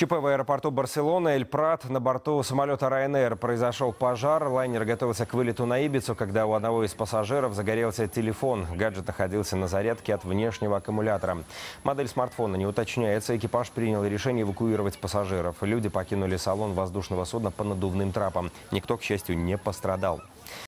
ЧП в аэропорту Барселоны, Эль-Прат. На борту самолета Ryanair произошел пожар. Лайнер готовился к вылету на Ибицу, когда у одного из пассажиров загорелся телефон. Гаджет находился на зарядке от внешнего аккумулятора. Модель смартфона не уточняется. Экипаж принял решение эвакуировать пассажиров. Люди покинули салон воздушного судна по надувным трапам. Никто, к счастью, не пострадал.